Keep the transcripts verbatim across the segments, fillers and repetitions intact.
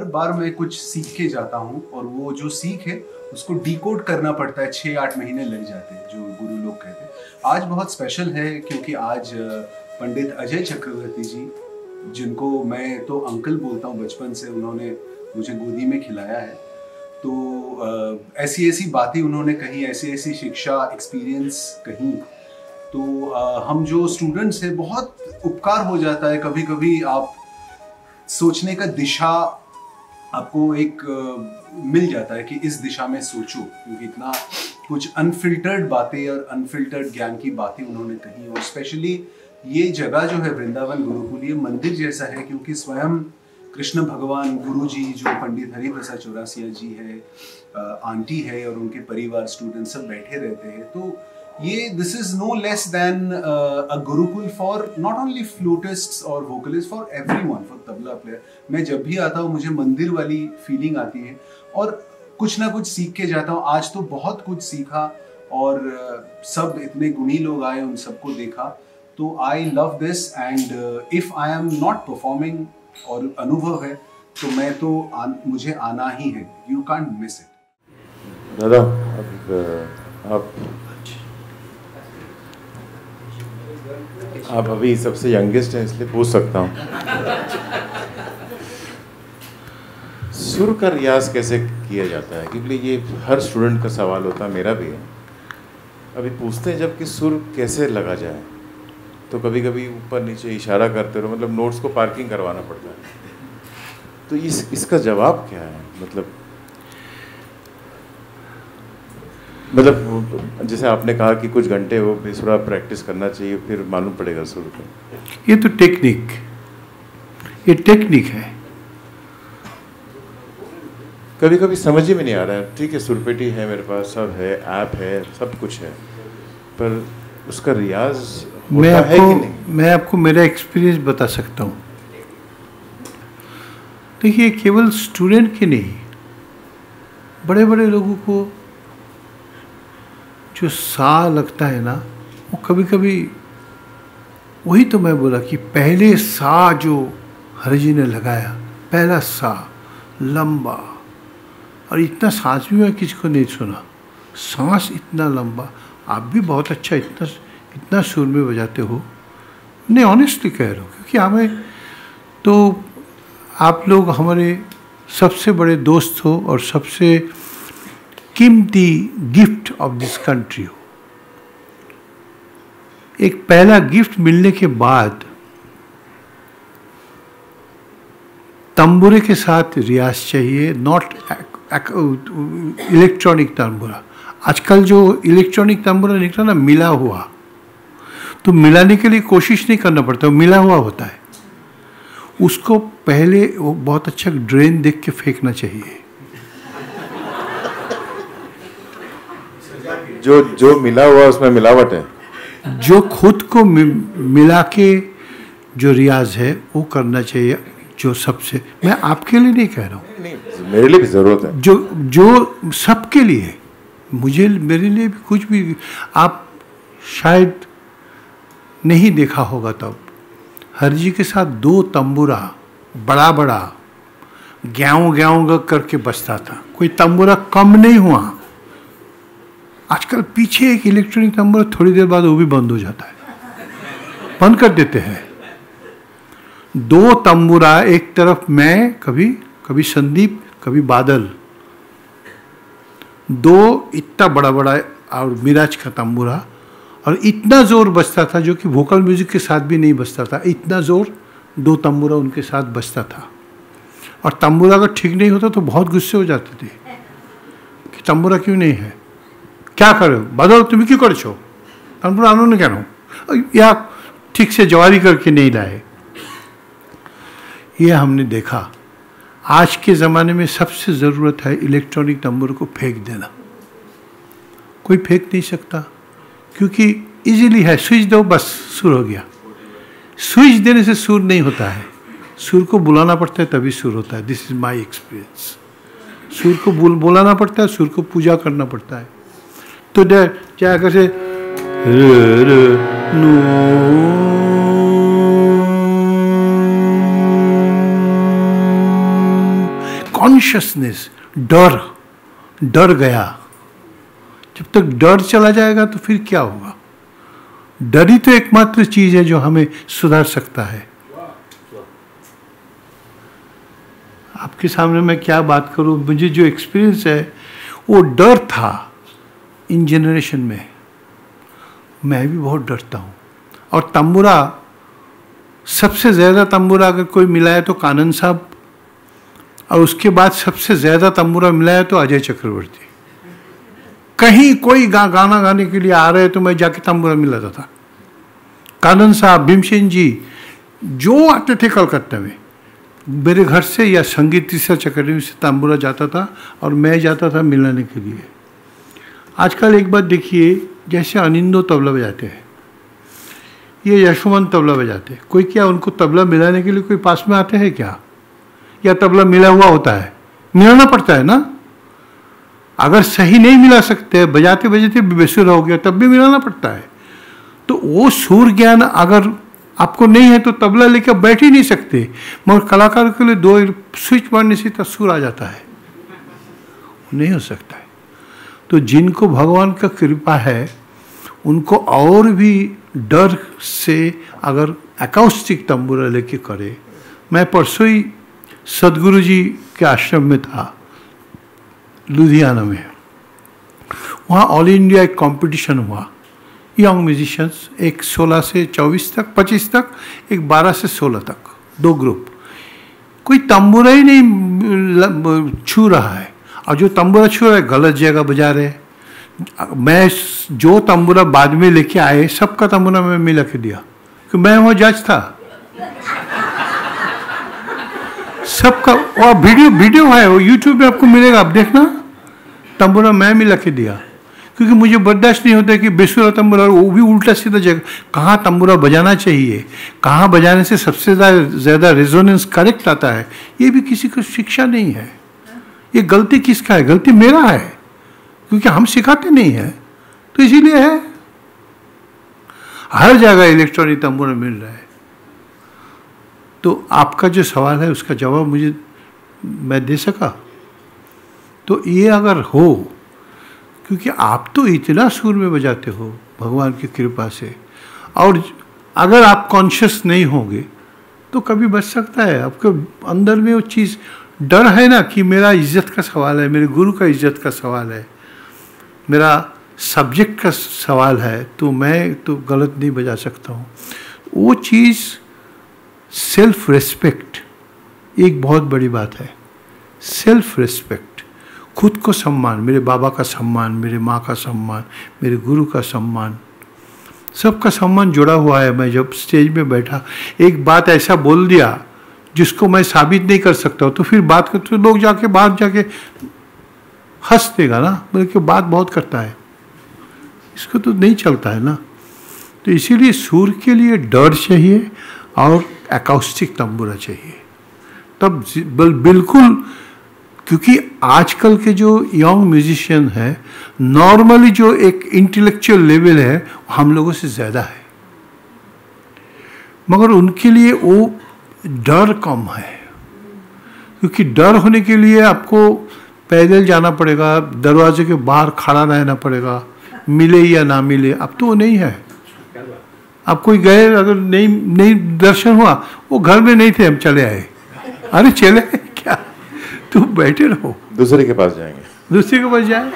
बार मैं कुछ सीख के जाता हूँ और वो जो सीख है उसको डिकोड करना पड़ता है, छः आठ महीने लग जाते हैं, जो गुरु लोग कहते हैं। आज बहुत स्पेशल है क्योंकि आज पंडित अजय चक्रवर्ती जी, जिनको मैं तो अंकल बोलता हूँ बचपन से, उन्होंने मुझे गोदी में खिलाया है। तो ऐसी ऐसी बातें उन्होंने कही, ऐसी ऐसी शिक्षा एक्सपीरियंस कही, तो आ, हम जो स्टूडेंट्स हैं बहुत उपकार हो जाता है। कभी कभी आप सोचने का दिशा आपको एक आ, मिल जाता है कि इस दिशा में सोचो, क्योंकि इतना कुछ अनफिल्टर्ड बातें और अनफिल्टर्ड ज्ञान की बातें उन्होंने कही। और स्पेशली ये जगह जो है वृंदावन गुरुकुल, ये मंदिर जैसा है, क्योंकि स्वयं कृष्ण भगवान गुरु जी जो पंडित हरिप्रसाद चौरसिया जी है, आंटी है और उनके परिवार स्टूडेंट सब बैठे रहते हैं। तो ये this is no less than a gurukul for not only flutists और vocalist, for everyone, for tabla player. मैं जब भी आता हूँ मुझे मंदिर वाली फीलिंग आती है और कुछ ना कुछ सीख के जाता हूँ। आज तो बहुत कुछ सीखा और uh, सब इतने गुणी लोग आए, उन सबको देखा। तो I love this and if I am not performing और अनुभव है तो मैं तो आ, मुझे आना ही है, यू कांट मिस इट। दादा अब आप आप अभी सबसे यंगेस्ट हैं इसलिए पूछ सकता हूँ, सुर का रियाज कैसे किया जाता है? क्योंकि ये हर स्टूडेंट का सवाल होता है, मेरा भी है। अभी पूछते हैं जब कि सुर कैसे लगा जाए, तो कभी कभी ऊपर नीचे इशारा करते रहो, मतलब नोट्स को पार्किंग करवाना पड़ता है। तो इस इसका जवाब क्या है? मतलब मतलब जैसे आपने कहा कि कुछ घंटे वो बेसुरा प्रैक्टिस करना चाहिए, फिर मालूम पड़ेगा सुर को। ये तो टेक्निक, ये टेक्निक है। कभी कभी समझ ही में नहीं आ रहा है। ठीक है, सुरपेटी है मेरे पास, सब है, ऐप है, सब कुछ है, पर उसका रियाज मैं होता है कि आपको नहीं? मैं आपको मेरा एक्सपीरियंस बता सकता हूँ। देखिए, केवल स्टूडेंट के नहीं, बड़े बड़े लोगों को जो सा लगता है ना, वो कभी कभी, वही तो मैं बोला कि पहले सा जो हरि जी ने लगाया, पहला सा लंबा, और इतना सांस भी मैं किसको नहीं सुना, सांस इतना लंबा। आप भी बहुत अच्छा इतना इतना सुर में बजाते हो, नहीं ऑनेस्टली कह रहा हूँ, क्योंकि हमें तो आप लोग हमारे सबसे बड़े दोस्त हो और सबसे कीमती गिफ्ट ऑफ दिस कंट्री हो। एक पहला गिफ्ट मिलने के बाद तंबूरे के साथ रियाज चाहिए, नॉट इलेक्ट्रॉनिक तंबूरा। आजकल जो इलेक्ट्रॉनिक तंबूरा निकला ना मिला हुआ, तो मिलाने के लिए कोशिश नहीं करना पड़ता, मिला हुआ होता है। उसको पहले वो बहुत अच्छा ड्रेन देख के फेंकना चाहिए। जो जो मिला हुआ उसमें मिलावट है। जो खुद को मिला के जो रियाज है वो करना चाहिए। जो सबसे, मैं आपके लिए नहीं कह रहा हूँ, नहीं मेरे लिए भी ज़रूरत है, जो जो सबके लिए, मुझे मेरे लिए भी कुछ भी। आप शायद नहीं देखा होगा तब हरि जी के साथ दो तंबूरा बड़ा बड़ा ग्याऊं ग्याऊं करके बजता था, कोई तंबूरा कम नहीं हुआ। आजकल पीछे एक इलेक्ट्रॉनिक तंबूरा, थोड़ी देर बाद वो भी बंद हो जाता है, बंद कर देते हैं। दो तंबूरा, एक तरफ मैं, कभी कभी संदीप, कभी बादल, दो इतना बड़ा बड़ा और मिराज का तंबूरा, और इतना जोर बजता था जो कि वोकल म्यूजिक के साथ भी नहीं बजता था। इतना जोर दो तंबूरा उनके साथ बजता था। और तंबूरा अगर ठीक नहीं होता तो बहुत गुस्से हो जाते थे कि तंबूरा क्यों नहीं है, क्या करो बदल, तुम क्यों कर छो तंबूरा आनो ने क्या, या ठीक से जवारी करके नहीं लाए। ये हमने देखा। आज के ज़माने में सबसे ज़रूरत है इलेक्ट्रॉनिक तंबूर को फेंक देना। कोई फेंक नहीं सकता क्योंकि इजीली है, स्विच दो बस सुर हो गया। स्विच देने से सुर नहीं होता है, सुर को बुलाना पड़ता है तभी सुर होता है। This is my experience. सुर को बुल बुलाना पड़ता है, सुर को पूजा करना पड़ता है। तो चाहे कैसे रे रे नो, कॉन्शियसनेस, डर, डर गया। जब तक डर चला जाएगा तो फिर क्या होगा? डर ही तो एकमात्र चीज है जो हमें सुधार सकता है। आपके सामने मैं क्या बात करूं, मुझे जो एक्सपीरियंस है वो डर था इन जनरेशन में। मैं भी बहुत डरता हूं। और तंबूरा, सबसे ज्यादा तंबूरा अगर कोई मिलाए तो कानन साहब, और उसके बाद सबसे ज्यादा तंबूरा मिलाया तो अजय चक्रवर्ती। कहीं कोई गा, गाना गाने के लिए आ रहे तो मैं जाके तंबूरा मिलाता था। कानन साहब, भीमसेन जी, जो आते थे कलकत्ता में, मेरे घर से या संगीत रिसर्च अकेडमी से तंबूरा जाता था और मैं जाता था मिलाने के लिए। आजकल एक बात देखिए, जैसे अनिंदो तबला बजाते हैं, ये यशोमन तबला बजाते हैं, कोई क्या उनको तबला मिलाने के लिए कोई पास में आते हैं क्या? या तबला मिला हुआ होता है? मिलाना पड़ता है ना। अगर सही नहीं मिला सकते, बजाते बजाते बेसुर हो गया, तब भी मिलाना पड़ता है। तो वो सुर ज्ञान अगर आपको नहीं है तो तबला लेकर बैठ ही नहीं सकते। मगर कलाकार के लिए दो स्विच मारने से सुर आ जाता है, नहीं हो सकता है। तो जिनको भगवान का कृपा है उनको और भी डर से अगर अकाउस्टिक तंबूरा लेके करे। मैं परसों ही सदगुरु जी के आश्रम में था लुधियाना में। वहाँ ऑल इंडिया एक कंपटीशन हुआ, यंग म्यूजिशियंस, एक सोलह से चौबीस तक, पच्चीस तक, एक बारह से सोलह तक, दो ग्रुप। कोई तंबूरा ही नहीं छू रहा है, और जो तंबूरा छू रहा है गलत जगह बजा रहे हैं। मैं जो तंबूरा बाद में लेके आए, सबका तंबूरा मैं मिला के दिया, कि मैं वहाँ जज था। सबका, और वीडियो वीडियो है, वो यूट्यूब पे आपको मिलेगा, आप देखना। तंबूरा मैं मिला के दिया, क्योंकि मुझे बर्दाश्त नहीं होता कि बेसुरा तंबूरा, वो भी उल्टा सीधा जगह। कहाँ तंबूरा बजाना चाहिए, कहाँ बजाने से सबसे ज़्यादा रेजोनेंस करेक्ट आता है, ये भी किसी को शिक्षा नहीं है। ये गलती किसका है? गलती मेरा है, क्योंकि हम सिखाते नहीं हैं, तो इसीलिए है। हर जगह इलेक्ट्रॉनिक तंबूरा मिल रहा है। तो आपका जो सवाल है उसका जवाब मुझे मैं दे सका। तो ये अगर हो, क्योंकि आप तो इतना सुर में बजाते हो भगवान की कृपा से, और अगर आप कॉन्शियस नहीं होंगे तो कभी बच सकता है। आपके अंदर में वो चीज़, डर है ना कि मेरा इज्जत का सवाल है, मेरे गुरु का इज्जत का सवाल है, मेरा सब्जेक्ट का सवाल है, तो मैं तो गलत नहीं बजा सकता हूँ। वो चीज़ सेल्फ रिस्पेक्ट एक बहुत बड़ी बात है। सेल्फ रिस्पेक्ट, खुद को सम्मान, मेरे बाबा का सम्मान, मेरे माँ का सम्मान, मेरे गुरु का सम्मान, सबका सम्मान जुड़ा हुआ है। मैं जब स्टेज में बैठा एक बात ऐसा बोल दिया जिसको मैं साबित नहीं कर सकता, तो फिर बात करते तो लोग जाके बाहर जाके हंस देगा ना, बल्कि बात बहुत करता है, इसको तो नहीं चलता है ना। तो इसीलिए सुर के लिए डर चाहिए और अकाउस्टिक तंबूरा चाहिए, तब बिल्कुल। क्योंकि आजकल के जो यंग म्यूजिशियन है, नॉर्मली जो एक इंटेलेक्चुअल लेवल है हम लोगों से ज़्यादा है, मगर उनके लिए वो डर कम है। क्योंकि डर होने के लिए आपको पैदल जाना पड़ेगा, दरवाजे के बाहर खड़ा रहना पड़ेगा, मिले या ना मिले। अब तो वो नहीं है। अब कोई गए, अगर नहीं नहीं दर्शन हुआ, वो घर में नहीं थे, हम चले आए। अरे चले क्या, तुम बैठे रहो, दूसरे के पास जाएंगे, दूसरे के पास जाए,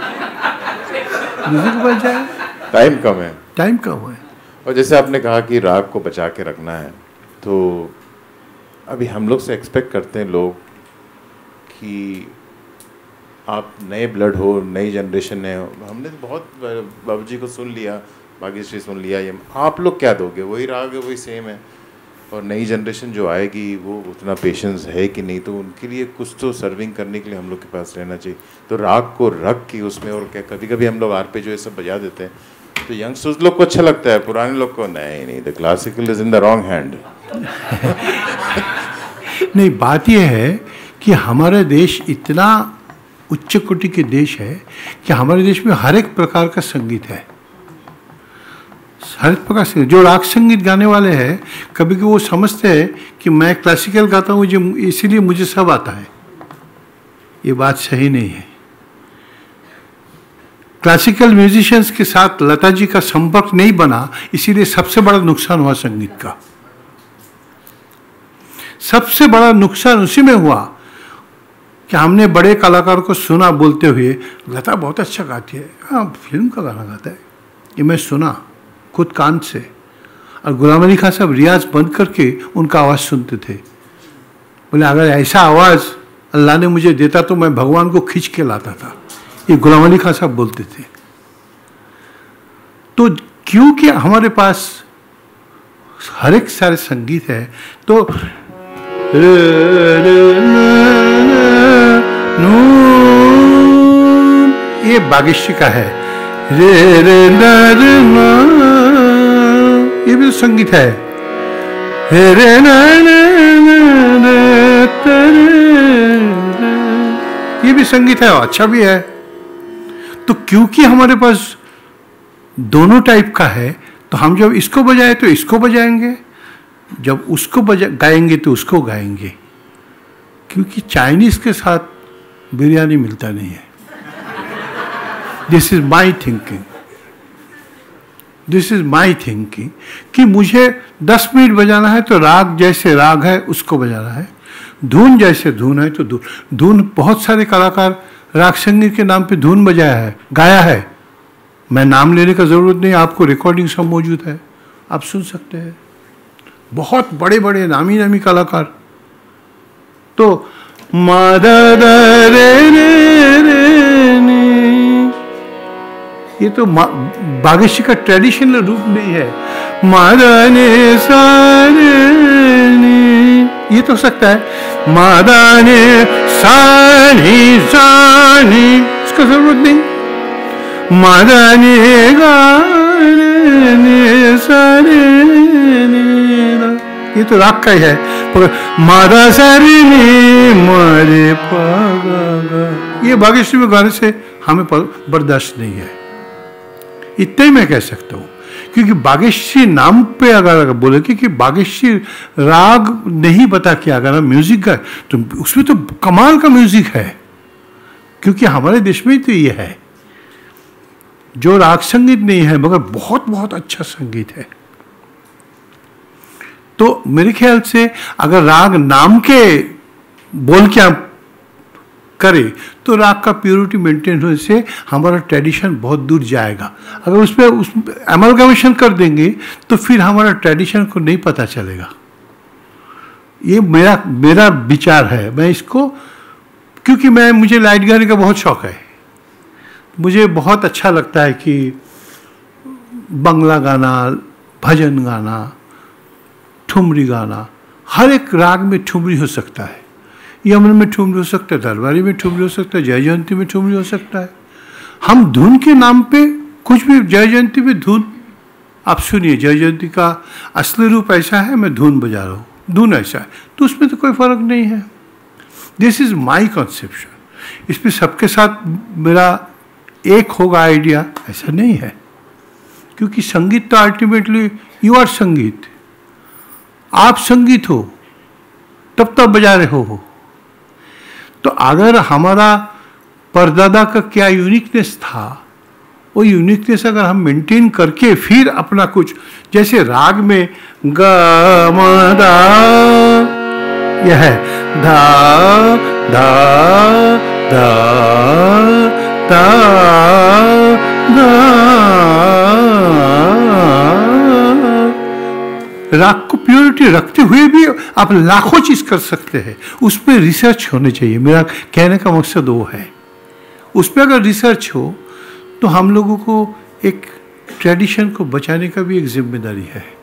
दूसरे के पास जाए। टाइम कम है, टाइम कम है। और जैसे आपने कहा कि राग को बचा के रखना है, तो अभी हम लोग से एक्सपेक्ट करते हैं लोग कि आप नए ब्लड हो, नई जनरेशन है। हमने तो बहुत बाबू जी को सुन लिया, भाग्यश्री सुन लिया, ये आप लोग क्या दोगे? वही राग है, वही सेम है। और नई जनरेशन जो आएगी वो उतना पेशेंस है कि नहीं, तो उनके लिए कुछ तो सर्विंग करने के लिए हम लोग के पास रहना चाहिए। तो राग को रख के उसमें, और क्या कभी कभी हम लोग आर पे जो ये सब बजा देते हैं, तो यंगस्टर्स लोग को अच्छा लगता है, पुराने लोग को नहीं नहीं the classical is in the wrong hand. नहीं, बात यह है कि हमारा देश इतना उच्च कोटि के देश है कि हमारे देश में हर एक प्रकार का संगीत है, हर एक प्रकार से। जो राग संगीत गाने वाले हैं, कभी कभी वो समझते हैं कि मैं क्लासिकल गाता हूँ, जो इसीलिए मुझे सब आता है। ये बात सही नहीं है। क्लासिकल म्यूजिशियंस के साथ लता जी का संपर्क नहीं बना, इसीलिए सबसे बड़ा नुकसान हुआ संगीत का। सबसे बड़ा नुकसान उसी में हुआ कि हमने बड़े कलाकार को सुना बोलते हुए, लता बहुत अच्छा गाती है, हाँ फिल्म का गाना गाता है, ये मैं सुना खुद कान से। और गुलाम अली खान साहब रियाज बंद करके उनका आवाज़ सुनते थे। बोले अगर ऐसा आवाज़ अल्लाह ने मुझे देता तो मैं भगवान को खींच के लाता था, ये गुलाम अली खान साहब बोलते थे। तो क्योंकि हमारे पास हर एक सारे संगीत है, तो ये बागेश्री का है, रे रे रे ये भी तो संगीत है, रे रे ये भी संगीत है, अच्छा भी है। तो क्योंकि हमारे पास दोनों टाइप का है, तो हम जब इसको बजाए तो इसको बजाएंगे, जब उसको बजा गाएंगे तो उसको गाएंगे, क्योंकि चाइनीज के साथ बिरयानी मिलता नहीं है। This is my thinking, this is my thinking कि मुझे दस मिनट बजाना है तो राग जैसे राग है उसको बजाना है, धुन जैसे धुन है तो धुन धुन बहुत सारे कलाकार राग संगीत के नाम पे धुन बजाया है, गाया है। मैं नाम लेने का जरूरत नहीं, आपको रिकॉर्डिंग सब मौजूद है, आप सुन सकते हैं। बहुत बड़े बड़े नामी नामी कलाकार। तो मदद रे रे रे नी, ये तो बागेश्री का ट्रेडिशनल रूप नहीं है। मदने साने, ये तो सकता है मदने सानी सानी, इसका जरूरत नहीं। मदने गाने साने, ये तो राग का ही है। मादा सारी मारे पागा, ये बागेश्री में गाने से हमें बर्दाश्त नहीं है, इतना ही मैं कह सकता हूँ। क्योंकि बागेश्री नाम पे अगर बोले कि बागेश्री राग नहीं बता के अगर म्यूजिक गाए तो उसमें तो कमाल का म्यूजिक है, क्योंकि हमारे देश में तो ये है जो राग संगीत नहीं है मगर बहुत बहुत अच्छा संगीत है। तो मेरे ख्याल से अगर राग नाम के बोल के आप करे तो राग का प्योरिटी मेंटेन होने से हमारा ट्रेडिशन बहुत दूर जाएगा। अगर उस पर उस एमलगमेशन कर देंगे तो फिर हमारा ट्रेडिशन को नहीं पता चलेगा। ये मेरा मेरा विचार है। मैं इसको, क्योंकि मैं मुझे लाइट गाने का बहुत शौक है, मुझे बहुत अच्छा लगता है कि बंगला गाना, भजन गाना, ठुमरी गाना, हर एक राग में ठुमरी हो सकता है। यमन में ठुमरी हो सकता है, दरबारी में ठुमरी हो सकता है, जय जयंती में ठुमरी हो सकता है। हम धुन के नाम पे कुछ भी, जय जयंती में धुन आप सुनिए, जय जयंती का असली रूप ऐसा है, मैं धुन बजा रहा हूँ, धुन ऐसा है, तो उसमें तो कोई फर्क नहीं है। This is my conception. इसमें सबके साथ मेरा एक होगा आइडिया, ऐसा नहीं है, क्योंकि संगीत तो अल्टीमेटली यू आर संगीत, आप संगीत हो तब तब बजा रहे हो, हो। तो अगर हमारा परदादा का क्या यूनिकनेस था, वो यूनिकनेस अगर हम मेंटेन करके फिर अपना कुछ, जैसे राग में ग म दा, यह है धा धा धा धा धा, राग को प्योरिटी रखते हुए भी आप लाखों चीज कर सकते हैं। उस पर रिसर्च होनी चाहिए, मेरा कहने का मकसद वो है। उस पर अगर रिसर्च हो तो हम लोगों को एक ट्रेडिशन को बचाने का भी एक जिम्मेदारी है।